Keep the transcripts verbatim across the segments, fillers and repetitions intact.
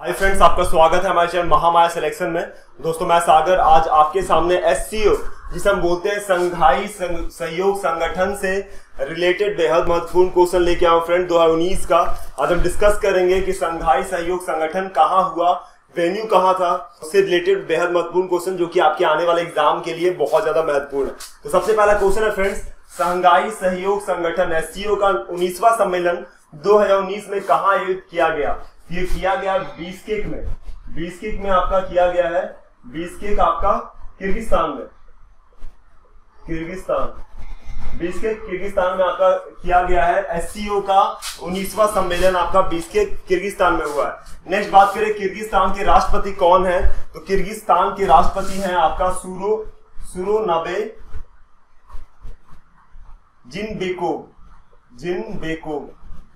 Hi friends, आपका स्वागत है हमारे चैनल महामाया सिलेक्शन में। दोस्तों मैं सागर आज आपके सामने एससीओ जिसे हम बोलते हैं संघाई सहयोग संगठन से रिलेटेड बेहद महत्वपूर्ण क्वेश्चन लेके आया फ्रेंड दो हजार उन्नीस का। आज हम डिस्कस करेंगे कि संघाई सहयोग संगठन कहाँ हुआ, वेन्यू कहाँ था, उससे रिलेटेड बेहद महत्वपूर्ण क्वेश्चन जो कि आपके आने वाले एग्जाम के लिए बहुत ज्यादा महत्वपूर्ण है। तो सबसे पहला क्वेश्चन है फ्रेंड्स, संघाई सहयोग संगठन एससीओ का उन्नीसवां सम्मेलन दो हजार उन्नीस में कहाँ आयोजित किया गया? ये किया गया बिश्केक में। बिश्केक में आपका किया गया है, बिश्केक आपका किर्गिस्तान में, किर्गिस्तान बिश्केक किर्गिस्तान में आपका किया गया है। एससीओ का उन्नीसवां सम्मेलन आपका बिश्केक किर्गिस्तान में हुआ है। नेक्स्ट बात करें किर्गिस्तान के राष्ट्रपति कौन है, तो किर्गिस्तान के राष्ट्रपति हैं आपका सूरो सूरोनबे जिनबेकोव जिनबेकोव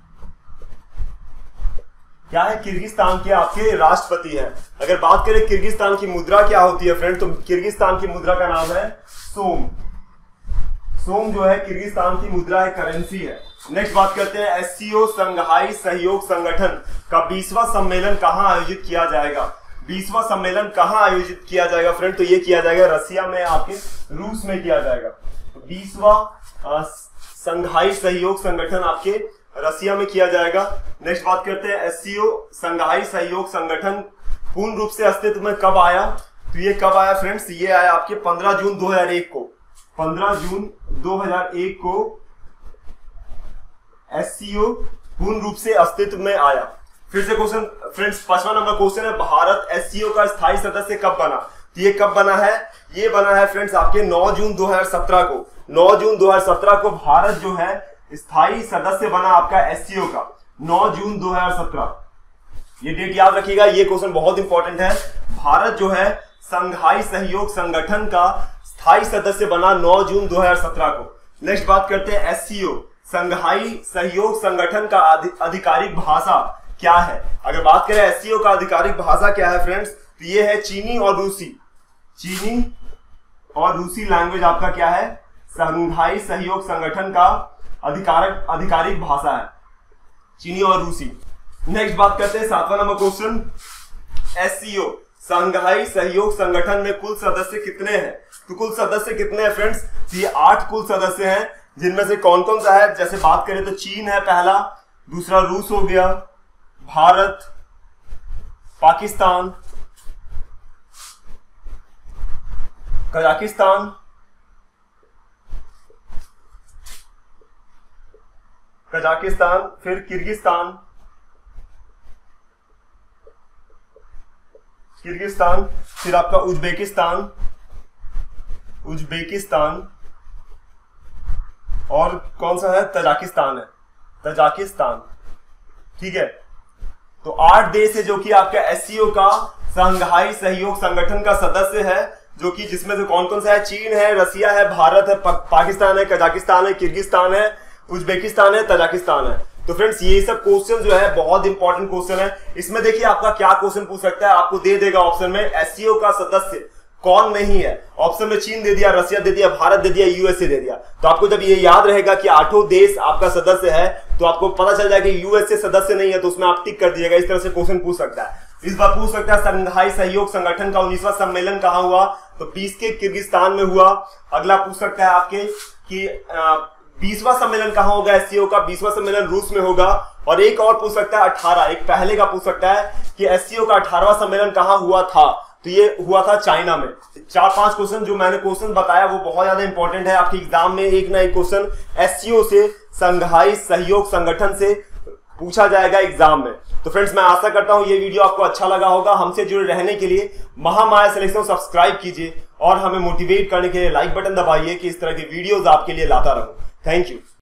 क्या है, किर्गिस्तान के आपके राष्ट्रपति हैं। अगर बात करें किर्गिस्तान की मुद्रा क्या होती है फ्रेंड, तो किर्गिस्तान की मुद्रा का नाम है सोम। सोम जो है किर्गिस्तान की मुद्रा है, करेंसी है। नेक्स्ट बात करते हैं एससीओ संघाई सहयोग संगठन का बीसवां सम्मेलन कहां आयोजित किया जाएगा? बीसवां सम्मेलन कहां आयोजित किया जाएगा फ्रेंड, तो ये किया जाएगा रसिया में, आपके रूस में किया जाएगा। तो बीसवां संघाई सहयोग संगठन आपके रसिया में किया जाएगा। नेक्स्ट बात करते हैं एससीओ संघाई सहयोग संगठन पूर्ण रूप से अस्तित्व में कब आया? तो ये कब आया फ्रेंड्स, ये आया आपके पंद्रह जून दो हजार एक को। पंद्रह जून दो हजार एक को एससीओ पूर्ण रूप से अस्तित्व में आया। फिर से क्वेश्चन फ्रेंड्स, पांचवा नंबर क्वेश्चन है, भारत एससीओ का स्थायी सदस्य कब बना? तो ये कब बना है? ये बना है फ्रेंड्स आपके नौ जून दो हजार सत्रह को। नौ जून दो हजार सत्रह को भारत जो है स्थायी सदस्य बना आपका एससीओ का, नौ जून दो हजार सत्रह। ये डेट याद रखिएगा, ये क्वेश्चन बहुत इंपॉर्टेंट है। भारत जो है संघाई सहयोग संगठन का स्थायी सदस्य बना नौ जून दो हजार सत्रह को। नेक्स्ट बात करते हैं एससीओ संघाई सहयोग संगठन का आधिकारिक भाषा क्या है? अगर बात करें एससीओ का आधिकारिक भाषा क्या है फ्रेंड्स, तो ये है चीनी और रूसी। चीनी और रूसी लैंग्वेज आपका क्या है, संघाई सहयोग संगठन का अधिकारक आधिकारिक भाषा है, चीनी और रूसी। नेक्स्ट बात करते हैं सातवां नंबर क्वेश्चन, एससीओ संघाई सहयोग संगठन में कुल सदस्य कितने हैं? तो कुल सदस्य कितने हैं फ्रेंड्स, तो ये आठ कुल सदस्य हैं, जिनमें से कौन कौन सा है? जैसे बात करें तो चीन है पहला, दूसरा रूस हो गया, भारत, पाकिस्तान, कजाकिस्तान, कजाकिस्तान फिर किर्गिस्तान, किर्गिस्तान फिर आपका उज्बेकिस्तान, उज्बेकिस्तान और कौन सा है, तजाकिस्तान है, तजाकिस्तान। ठीक है, तो आठ देश है जो कि आपका एससीओ का संघाई सहयोग संगठन का सदस्य है, जो कि जिसमें से कौन कौन सा है, चीन है, रसिया है, भारत है, पा, पाकिस्तान है, कजाकिस्तान है, किर्गिस्तान है, उज्बेकिस्तान है, तजाकिस्तान है। तो फ्रेंड्स ये सब क्वेश्चन जो है बहुत इंपॉर्टेंट क्वेश्चन है। इसमें देखिए आपका क्या क्वेश्चन पूछ सकता है, आपको दे देगा ऑप्शन में एससीओ का सदस्य कौन नहीं है। ऑप्शन में चीन दे दिया, रसिया दे दिया, भारत दे दिया, यूएसए दे दिया। तो आपको जब ये याद रहेगा कि आठों देश आपका सदस्य है, तो आपको पता चल जाएगा कि यूएसए सदस्य नहीं है, तो उसमें आप टिक कर दीजिएगा। इस तरह से क्वेश्चन पूछ सकता है। इस बार पूछ सकता है संघाई सहयोग संगठन का उन्नीसवां सम्मेलन कहां हुआ? तो बिश्केक किर्गिस्तान में हुआ। अगला पूछ सकता है आपके कि बीसवां सम्मेलन कहां होगा एससीओ का? बीसवां सम्मेलन रूस में होगा। और एक और पूछ सकता है अठारह, एक पहले का पूछ सकता है कि एससीओ का अठारहवां सम्मेलन कहां हुआ था? तो ये हुआ था चाइना में। चार पांच क्वेश्चन जो मैंने क्वेश्चन बताया वो बहुत ज्यादा इंपॉर्टेंट है। आपके एग्जाम में एक ना एक क्वेश्चन एससीओ से संघाई सहयोग संगठन से पूछा जाएगा एग्जाम में। तो फ्रेंड्स मैं आशा करता हूं ये वीडियो आपको अच्छा लगा होगा। हमसे जुड़े रहने के लिए महामाया सिलेक्शन सब्सक्राइब कीजिए और हमें मोटिवेट करने के लिए लाइक बटन दबाइए कि इस तरह के वीडियोस आपके लिए लाता रहूं। Thank you.